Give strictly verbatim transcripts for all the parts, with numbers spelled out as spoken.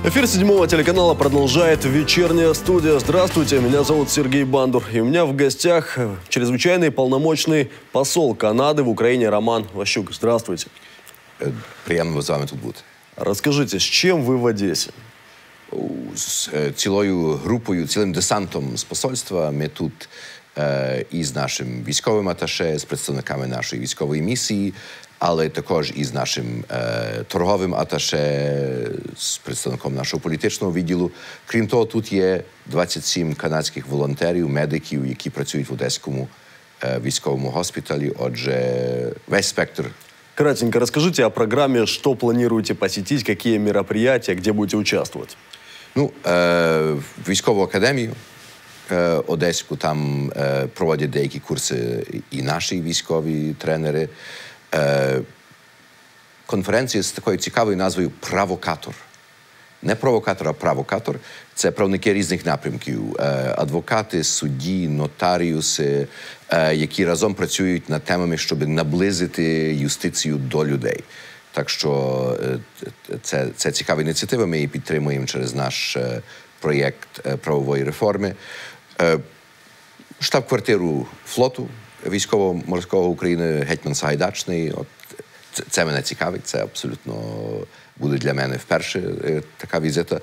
Эфир седьмого телеканала продолжает вечерняя студия. Здравствуйте, меня зовут Сергей Бандур. И у меня в гостях чрезвычайный полномочный посол Канады в Украине Роман Ващук. Здравствуйте. Приємно з вами тут бути. Расскажите, с чем вы в Одессе? З цілою групою, цілим десантом з посольства ми тут е, із нашим військовим аташе, з представниками нашої військової місії, але також із нашим е, торговим аташе, з представником нашого політичного відділу. Крім того, тут є двадцять сім канадських волонтерів, медиків, які працюють в Одеському е, військовому госпіталі. Отже, весь спектр. Кратенько расскажите о программе, что планируете посетить, какие мероприятия, где будете участвовать. Ну, е, військову академію е, Одеську, там е, проводять деякі курси і наші військові тренери. Е, конференція з такою цікавою назвою «Правокатор». Не провокатор, а правокатор. Це правники різних напрямків. Е, адвокати, судді, нотаріуси, е, які разом працюють над темами, щоб наблизити юстицію до людей. Так що це, це цікава ініціатива, ми її підтримуємо через наш проєкт правової реформи. Штаб-квартиру флоту військово-морського України Гетьман Сагайдачний. От це, це мене цікавить, це абсолютно буде для мене вперше така візита.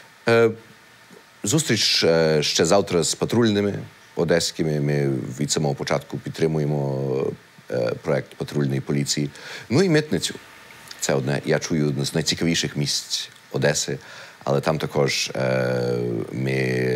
Зустріч ще завтра з патрульними одеськими. Ми від самого початку підтримуємо проєкт патрульної поліції. Ну і митницю. Це одне, я чую, одне з найцікавіших місць Одеси, але там також е, ми е,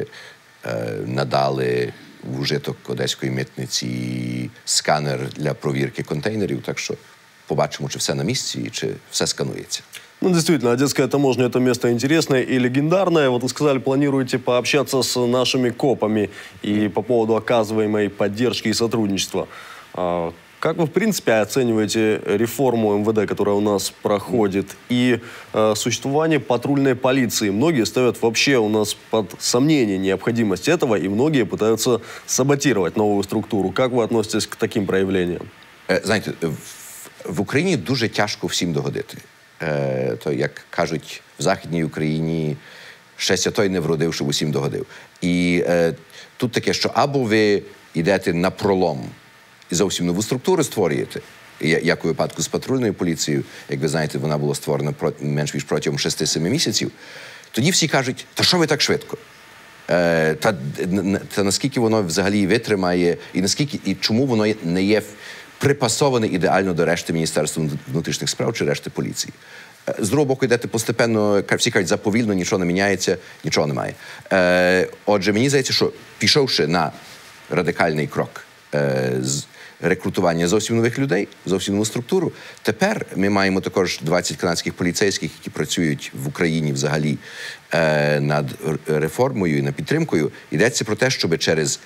надали в ужиток одеської митниці сканер для провірки контейнерів, так що побачимо, чи все на місці і чи все сканується. Ну, действительно, Одесская таможня – это место интересное и легендарное. Вот вы сказали, планируете пообщаться с нашими копами и по поводу оказываемой поддержки и сотрудничества. Как вы, в принципе, оцениваете реформу эм вэ дэ, которая у нас проходит, и э, существование патрульной полиции? Многие ставят вообще у нас под сомнение необходимость этого, и многие пытаются саботировать новую структуру. Как вы относитесь к таким проявлениям? Знаєте, в, в Україні дуже тяжко всім догодити. Е, то, як кажуть, в Західній Україні щастя той не вродив, щоб усім догодив. І е, тут таке, що або ви йдете на пролом, і зовсім нову структуру створюєте, як у випадку з патрульною поліцією, як ви знаєте, вона була створена менш ніж протягом шести-семи місяців, тоді всі кажуть, та що ви так швидко? Е, та, та наскільки воно взагалі витримає, і наскільки, і чому воно не є припасоване ідеально до решти Міністерства внутрішніх справ чи решти поліції? З другого боку, йдете постепенно, всі кажуть, заповільно, нічого не міняється, нічого немає. Е, отже, мені здається, що пішовши на радикальний крок е, з рекрутування зовсім нових людей, зовсім нову структуру. Тепер ми маємо також двадцять канадських поліцейських, які працюють в Україні взагалі е, над реформою і над підтримкою. Йдеться про те, щоб через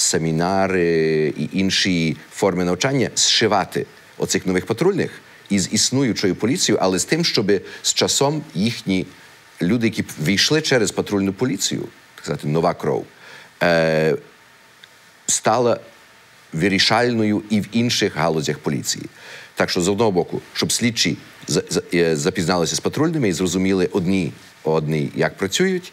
семінари і інші форми навчання зшивати оцих нових патрульних із існуючою поліцією, але з тим, щоб з часом їхні люди, які війшли через патрульну поліцію, так сказати, нова кров, е, стала вирішальною і в інших галузях поліції. Так що, з одного боку, щоб слідчі запізналися з патрульними і зрозуміли одні одні, як працюють,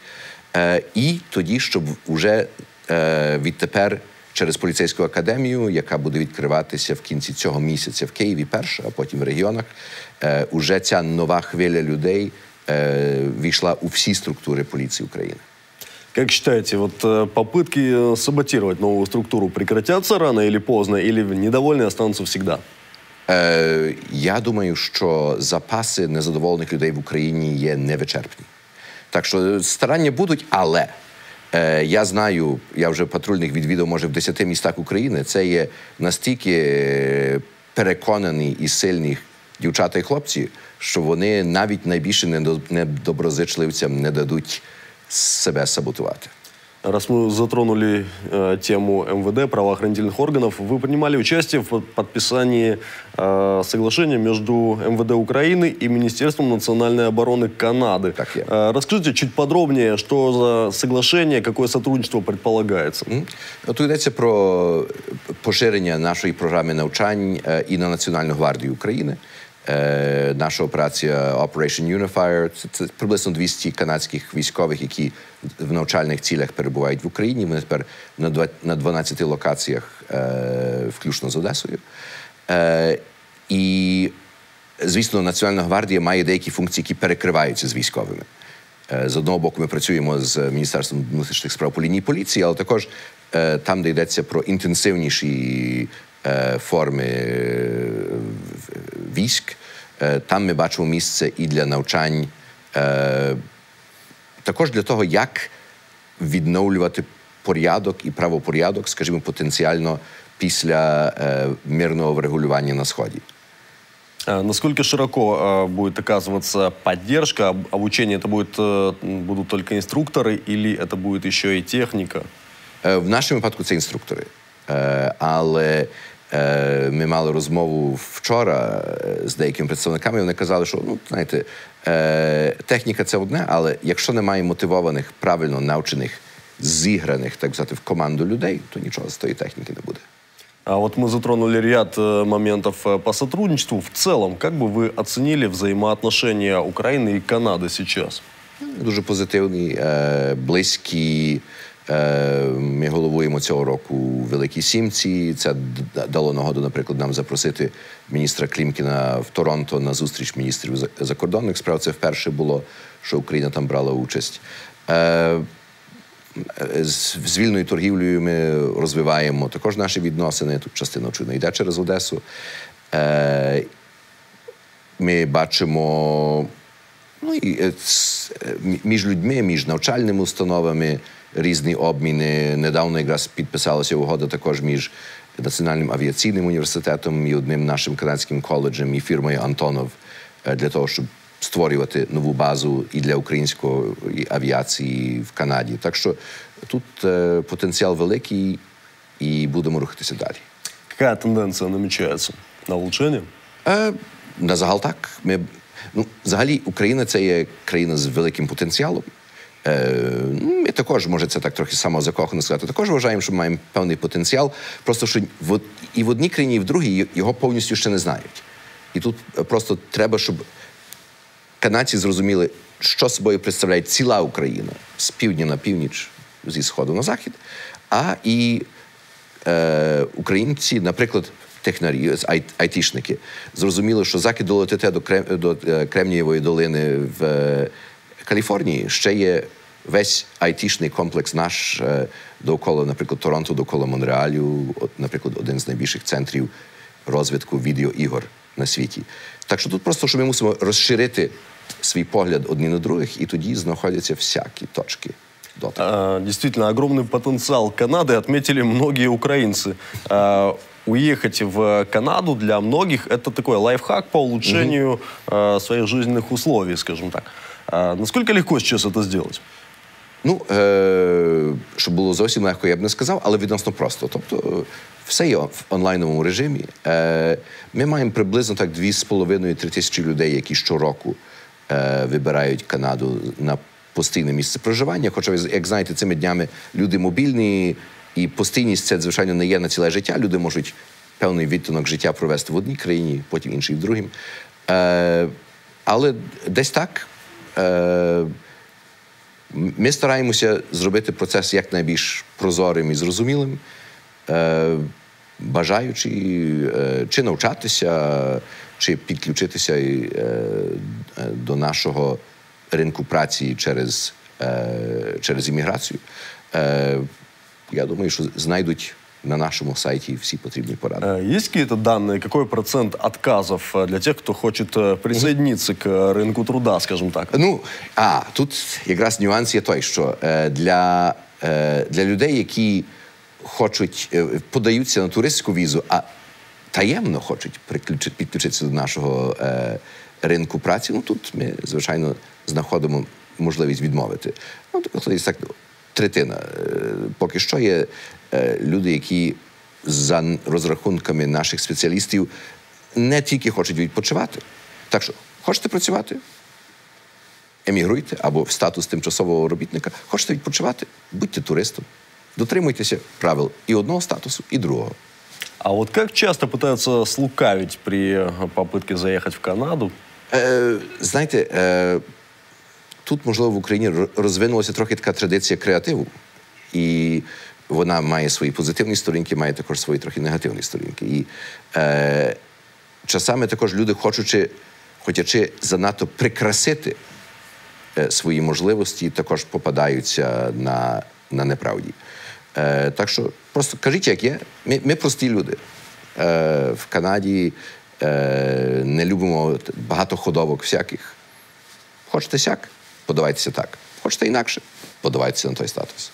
і тоді, щоб вже відтепер через поліцейську академію, яка буде відкриватися в кінці цього місяця в Києві перша, а потім в регіонах, уже ця нова хвиля людей війшла у всі структури поліції України. Как считаете, вот попытки саботировать новую структуру прекратятся рано или поздно, или недовольные останутся всегда? Е, я думаю, що запаси незадоволених людей в Україні є невичерпні. Так що старання будуть, але е, я знаю, я вже патрульних відвідав, може, в десяти містах України, це є настільки переконані і сильні дівчата і хлопці, що вони навіть найбільше недоброзичливцям не дадуть себя саботувати. Раз мы затронули э, тему эм вэ дэ, правоохранительных органов, вы принимали участие в подписании э, соглашения между эм вэ дэ Украины и Министерством национальной обороны Канады. Так, я. Э, расскажите чуть подробнее, что за соглашение, какое сотрудничество предполагается. Mm. Тут йдеться про поширення нашої програми навчань е, і на Національну гвардію України. Е, наша операція Operation Unifier – це, це приблизно двісті канадських військових, які в навчальних цілях перебувають в Україні. Вони тепер на, два, на дванадцяти локаціях, е, включно з Одесою. Е, і, звісно, Національна гвардія має деякі функції, які перекриваються з військовими. Е, з одного боку, ми працюємо з Міністерством внутрішніх справ по лінії поліції, але також е, там, де йдеться про інтенсивніші форми військ. Там ми бачимо місце і для навчань, також для того, як відновлювати порядок і правопорядок, скажімо, потенціально після мирного врегулювання на Сході. Насколько широко будет оказываться поддержка? Обучение это будет, будут только инструкторы или это будет еще и техника? В нашому випадку це інструктори. Але ми мали розмову вчора з деякими представниками, і вони казали, що, ну, знаєте, техніка – це одне, але якщо немає мотивованих, правильно навчених, зіграних, так сказати, в команду людей, то нічого з тої техніки не буде. А вот мы затронули ряд моментов по сотрудничеству. В целом, как бы вы оценили взаимоотношения Украины и Канады сейчас? Дуже позитивні, близькі. Ми головуємо цього року у Великій Сімці. Це дало нагоду, наприклад, нам запросити міністра Клімкіна в Торонто на зустріч міністрів закордонних справ. Це вперше було, що Україна там брала участь. З вільною торгівлею ми розвиваємо також наші відносини. Тут частина, очевидно, йде через Одесу. Ми бачимо, ну, і між людьми, між навчальними установами різні обміни. Недавно якраз підписалася угода також між Національним авіаційним університетом і одним нашим канадським коледжем і фірмою «Антонов» для того, щоб створювати нову базу і для української авіації в Канаді. Так що тут е, потенціал великий і будемо рухатися далі. Яка тенденція намічається? На влучення? Е, на загал так. Ми, ну, взагалі Україна – це є країна з великим потенціалом. Е, ми також, може це так трохи самозакохано сказати, також вважаємо, що маємо певний потенціал, просто що в, і в одній країні, і в другій його повністю ще не знають. І тут просто треба, щоб канадці зрозуміли, що собою представляє ціла Україна з півдня на північ, зі сходу на захід, а і е, українці, наприклад, технарі, ай, айтішники, зрозуміли, що захід долетите до, Крем, до Кремнієвої долини в е, Каліфорнії ще є весь айтішний комплекс наш е, довкола, наприклад, Торонто, довкола Монреалю, от, наприклад, один з найбільших центрів розвитку відеоігор на світі. Так що тут просто, що ми мусимо розширити свій погляд одні на других, і тоді знаходяться всякі точки дотику. А, действительно, огромный потенциал Канады отметили многие украинцы. А, уехать в Канаду для многих – это такой лайфхак по улучшению угу. а, своих жизненных условий, скажем так. А, насколько легко сейчас это сделать? Ну, е- щоб було зовсім легко, я б не сказав, але відносно просто. Тобто, все є в онлайновому режимі. Е- ми маємо приблизно так дві з половиною - три тисячі людей, які щороку е- вибирають Канаду на постійне місце проживання. Хоча, як знаєте, цими днями люди мобільні, і постійність – це, звичайно, не є на ціле життя. Люди можуть певний відтинок життя провести в одній країні, потім інший в другій. Е- але десь так. Е- Ми стараємося зробити процес якнайбільш прозорим і зрозумілим, е, бажаючи е, чи навчатися, чи підключитися е, до нашого ринку праці через, е, через імміграцію. Е, я думаю, що знайдуть на нашому сайті всі потрібні поради. Есть какие-то данные, какой процент отказов для тех, кто хочет присоединиться к рынку труда, скажем так? Ну, а, тут якраз нюанс є той, що е, для, е, для людей, які хочуть, е, подаються на туристську візу, а таємно хочуть підключитися до нашого е, ринку праці, ну тут ми, звичайно, знаходимо можливість відмовити. Ну, тобто, так, третина. Поки що є люди, які за розрахунками наших спеціалістів не тільки хочуть відпочивати. Так що, хочете працювати? Емігруйте або в статус тимчасового робітника. Хочете відпочивати? Будьте туристом. Дотримуйтеся правил і одного статусу, і другого. А вот как часто пытаются слукавить при попытке заехать в Канаду? Е, знаєте, е, тут, можливо, в Україні розвинулася трохи така традиція креативу. І вона має свої позитивні сторінки, має також свої трохи негативні сторінки. І е, часами також люди, хочучи, хотячи занадто прикрасити е, свої можливості, також попадаються на, на неправді. Е, так що просто кажіть, як є. Ми, ми прості люди. Е, в Канаді е, не любимо багато ходовок всяких. Хочете сяк? Подавайтеся так. Хочете інакше? Подавайтеся на той статус.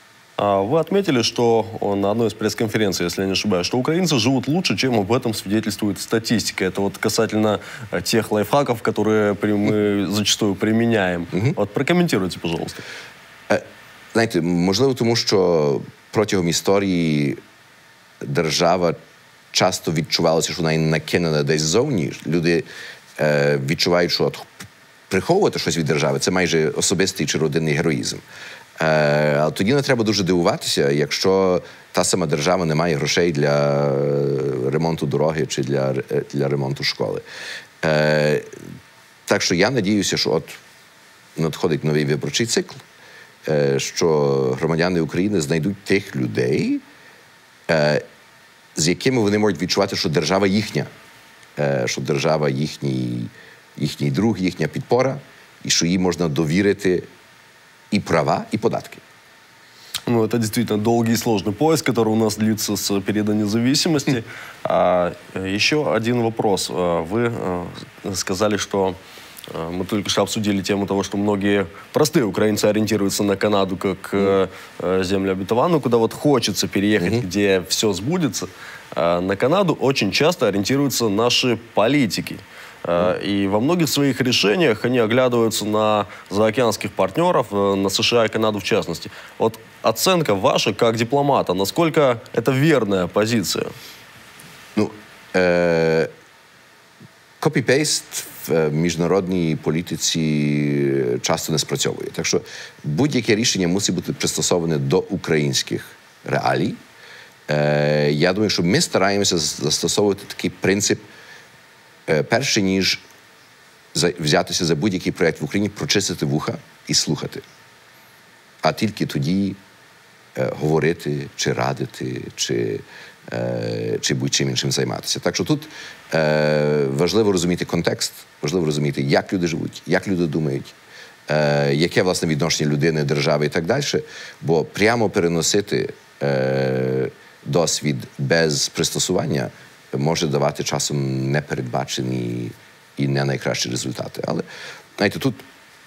Вы отметили, что на одной из пресс-конференций, если я не ошибаюсь, что украинцы живут лучше, чем об этом свидетельствует статистика. Это вот касательно тех лайфхаков, которые мы зачастую применяем. Mm-hmm. Вот прокомментируйте, пожалуйста. Знаєте, можливо, тому що протягом історії держава часто відчувалася, що вона і накинена десь ззовні. Люди е, відчувають, що от приховувати щось від держави – це майже особистий чи родинний героїзм. Е, але тоді не треба дуже дивуватися, якщо та сама держава не має грошей для ремонту дороги чи для, для ремонту школи. Е, так що я надіюся, що от надходить новий виборчий цикл, е, що громадяни України знайдуть тих людей, е, з якими вони можуть відчувати, що держава їхня, е, що держава їхній, їхній друг, їхня підпора, і що їй можна довірити и права, и податки. Ну, это действительно долгий и сложный поиск, который у нас длится с периода независимости. А, еще один вопрос. Вы сказали, что мы только что обсудили тему того, что многие простые украинцы ориентируются на Канаду как mm. землю обетованную, куда вот хочется переехать, mm-hmm. где все сбудется. На Канаду очень часто ориентируются наши политики. И во многих своих решениях они оглядываются на заокеанских партнеров, на США и Канаду в частности. Вот оценка ваша как дипломата, насколько это верная позиция? Ну, е- копі-пейст в міжнародній політиці часто не спрацьовує. Так що будь-яке рішення мусить бути пристосоване до українських реалій. Е- я думаю, що ми стараємося застосовувати такий принцип, перше, ніж взятися за будь-який проєкт в Україні, прочистити вуха і слухати. А тільки тоді е, говорити, чи радити, чи, е, чи будь-чим іншим займатися. Так що тут е, важливо розуміти контекст, важливо розуміти, як люди живуть, як люди думають, е, яке, власне, відношення людини, держави і так далі. Бо прямо переносити е, досвід без пристосування може давати часом непередбачені і не найкращі результати. Але, знаєте, тут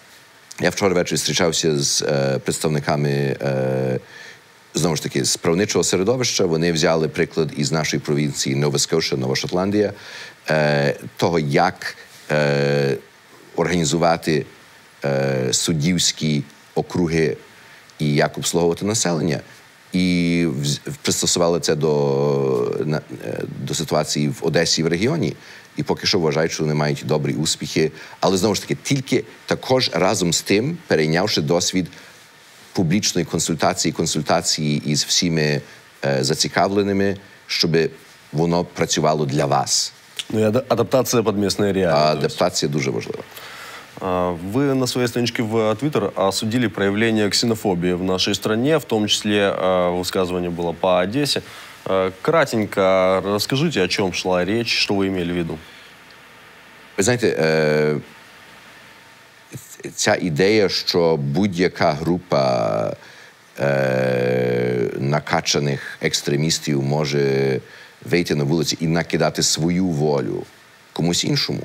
я вчора ввечері зустрічався з е, представниками, е, знову ж таки, з правничого середовища. Вони взяли приклад із нашої провінції Нова Скоша, Нова Шотландія, е, того, як е, організувати е, суддівські округи і як обслуговувати населення. І пристосували це до, до ситуації в Одесі і в регіоні. І поки що вважають, що вони мають добрі успіхи. Але, знову ж таки, тільки також разом з тим, перейнявши досвід публічної консультації, консультації із всіми е, зацікавленими, щоб воно працювало для вас. Ну і адаптація під місцеві реалії. Адаптація дуже важлива. Вы на своей страничке в Твиттер осудили проявление ксенофобии в нашей стране, в том числе высказывание было по Одессе. Кратенько расскажите, о чем шла речь, что вы имели в виду? Ви знаєте, ця ідея, що будь-яка група накачаних екстремістів може вийти на вулиці і накидати свою волю комусь іншому,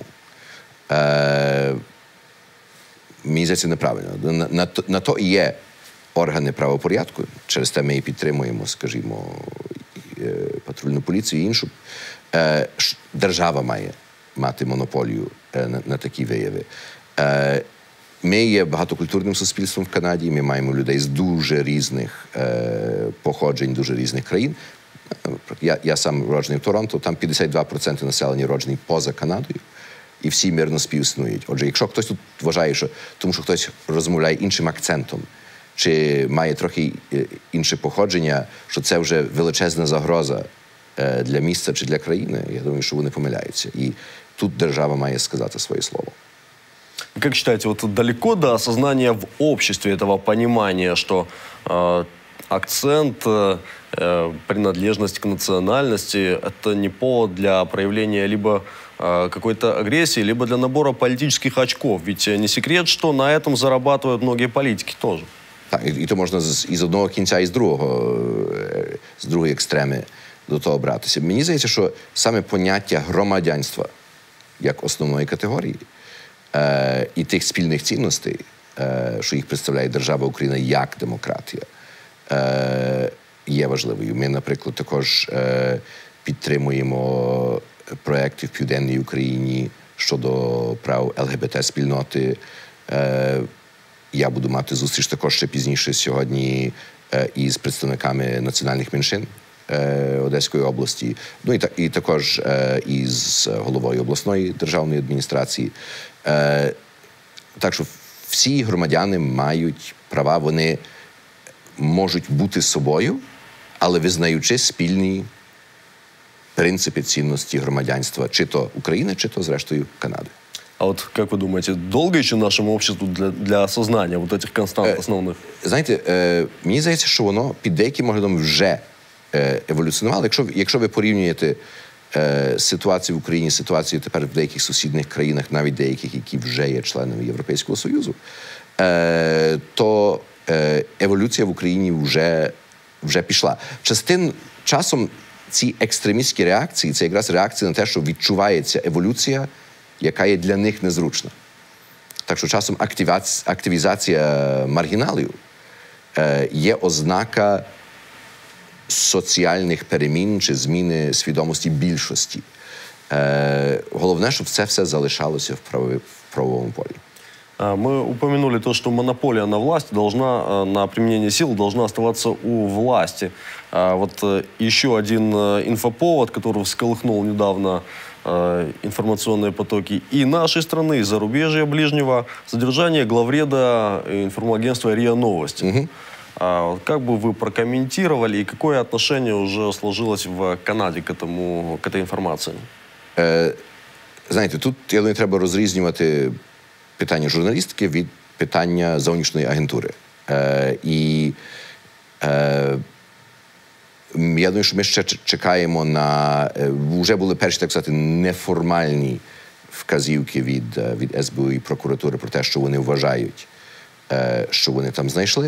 мені здається, неправильно. На, на, на то і є органи правопорядку, через те ми і підтримуємо, скажімо, патрульну поліцію і іншу. Держава має мати монополію на, на такі вияви. Ми є багатокультурним суспільством в Канаді, ми маємо людей з дуже різних походжень, дуже різних країн. Я, я сам уроджений в Торонто, там п'ятдесят два відсотки населення уроджений поза Канадою. І всі мирно співіснують. Отже, якщо хтось тут вважає, що тому що хтось розмовляє іншим акцентом, чи має трохи інше походження, що це вже величезна загроза для міста чи для країни, я думаю, що вони помиляються. І тут держава має сказати своє слово. Как считаете, вот далеко до осознания в обществе этого понимания, что э, акцент, э, принадлежность к национальности – это не повод для проявления либо э, какой-то агрессии, либо для набора политических очков? Ведь не секрет, что на этом зарабатывают многие политики тоже. Так, і, і то можна з, і з одного кінця, і з другого, з другої екстреми до того братися. Мені здається, що саме поняття громадянства як основної категорії е, і тих спільних цінностей, е, що їх представляє держава Україна як демократія, е, є важливою. Ми, наприклад, також е, підтримуємо проекти в Південній Україні щодо прав ел ге бе те-спільноти. Е, я буду мати зустріч також ще пізніше сьогодні е, із представниками національних меншин е, Одеської області, ну і, та, і також е, із головою обласної державної адміністрації. Е, так що всі громадяни мають права, вони можуть бути собою, але визнаючи спільні принципи цінності громадянства, чи то України, чи то, зрештою, Канади. А вот как вы думаете, долго еще нашему обществу для, для осознания вот этих констант основных? Знаєте, е, мені здається, що воно під деяким оглядом вже е, еволюціонувало. Якщо, якщо ви порівнюєте е, ситуацію в Україні, ситуацію тепер в деяких сусідніх країнах, навіть деяких, які вже є членами Європейського Союзу, е, то е, еволюція в Україні вже, вже пішла. Частин часом ці екстремістські реакції, це якраз реакція на те, що відчувається еволюція, яка є для них незручна. Так що часом активізація маргіналів е, є ознака соціальних перемін чи зміни свідомості більшості. Е, головне, щоб це все залишалося в, правові, в правовому полі. Мы упомянули то, что монополия на власть должна, на применение сил должна оставаться у власти. Вот еще один инфоповод, который всколыхнул недавно информационные потоки и нашей страны, и зарубежья ближнего, задержание главреда информагентства РИА Новости. Угу. Как бы вы прокомментировали и какое отношение уже сложилось в Канаде к этому, к этой информации? Е, знаєте, тут, я думаю, треба розрізнювати питання журналістики від питання зовнішньої агентури. Е, і е, я думаю, що ми ще чекаємо на... Вже були перші, так сказати, неформальні вказівки від, від ес бе у і прокуратури про те, що вони вважають, е, що вони там знайшли.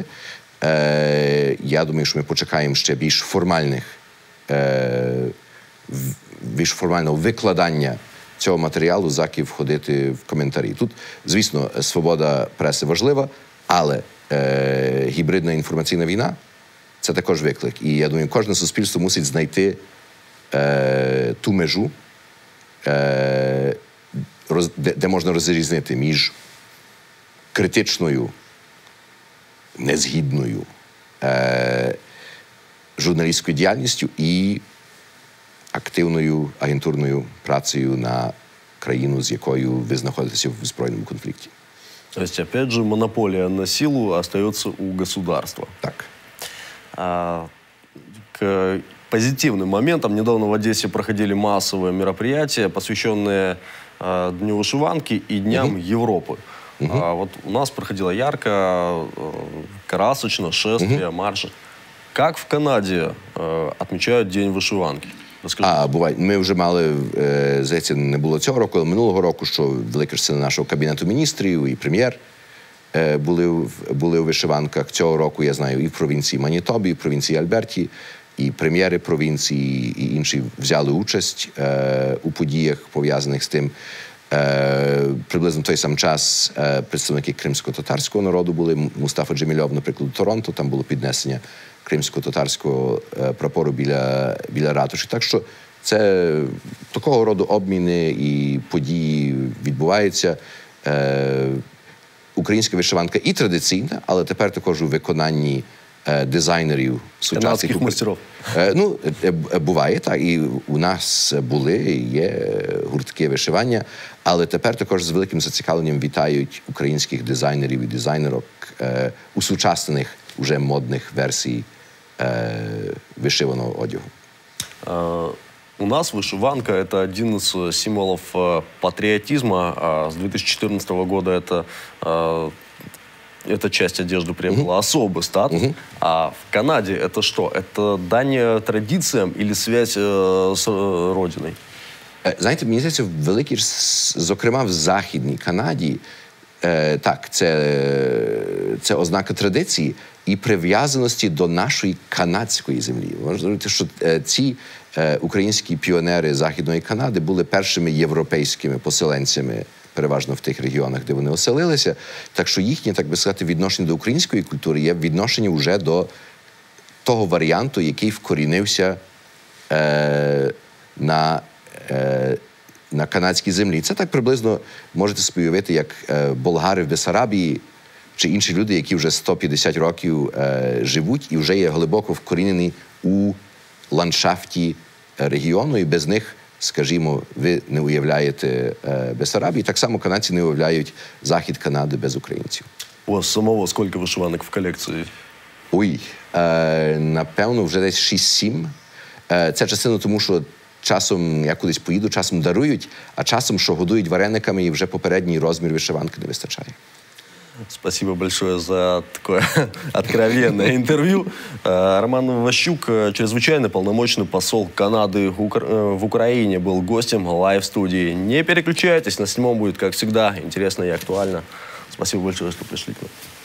Е, я думаю, що ми почекаємо ще більш формальних, е, більш формального викладання цього матеріалу, заки входити в коментарі. Тут, звісно, свобода преси важлива, але е, гібридна інформаційна війна – це також виклик. І я думаю, кожне суспільство мусить знайти е, ту межу, е, роз, де, де можна розрізнити між критичною, незгідною е, журналістською діяльністю і активною агентурною працею на країну, з якою ви знаходитеся в збройному конфлікті. То есть, опять же, монополия на силу остается у государства. Так. А, к позитивным моментам. Недавно в Одессе проходили массовые мероприятия, посвященные а, Дню вышиванки и Дням угу. Европы. Угу. А, вот у нас проходило ярко, красочно, шествие, угу. марши. Как в Канаде а, отмечают День вышиванки? А, буває. Ми вже мали, е, здається, не було цього року, але минулого року, що велика частина нашого Кабінету міністрів і прем'єр е, були, були у вишиванках. Цього року, я знаю, і в провінції Манітобі, і в провінції Альберті, і прем'єри провінції, і інші взяли участь е, у подіях, пов'язаних з тим. Е, приблизно в той сам час е, представники кримсько-татарського народу були. Мустафа Джемільов, наприклад, у Торонто, там було піднесення кримсько-татарського прапору біля, біля ратуші. Так що це такого роду обміни і події відбуваються. Е, українська вишиванка і традиційна, але тепер також у виконанні е, дизайнерів сучасних. Канадських майстерів. Е, ну, е, буває, так. І у нас були, є гуртки вишивання, але тепер також з великим зацікавленням вітають українських дизайнерів і дизайнерок е, усучаснених уже модних версій е, вишиваного одягу. У нас вышиванка – это один из символов патриотизма. С две тысячи четырнадцатого года это, эта часть одежды приобрела особый статус. Uh-huh. А в Канаде это что? Это дань традициям или связь с родиной? Знаєте, мені здається, в великій, зокрема в Західній Канаді, е, так, це, це ознака традиції і прив'язаності до нашої канадської землі. Можна зрозуміти, що е, ці е, українські піонери Західної Канади були першими європейськими поселенцями, переважно в тих регіонах, де вони оселилися. Так що їхнє, так би сказати, відношення до української культури є відношення вже до того варіанту, який вкорінився е, на на канадській землі. Це так приблизно можете собі уявити, як е, болгари в Бессарабії чи інші люди, які вже сто п'ятдесят років е, живуть і вже є глибоко вкорінені у ландшафті регіону, і без них, скажімо, ви не уявляєте е, Бессарабії. Так само канадці не уявляють захід Канади без українців. У вас самого скільки вишиванок в колекції? Ой, е, напевно, вже десь шість-сім. Е, це частина тому, що часом я кудись поїду, часом дарують, а часом, що годують варениками, і вже попередній розмір вишиванки не вистачає. Спасибо большое за такое откровенное интервью. Роман Ващук, чрезвычайно полномочный посол Канады в Украине, был гостем лайв-студии. Не переключайтесь, на седьмом будет, как всегда, интересно и актуально. Спасибо большое, что пришли к нам.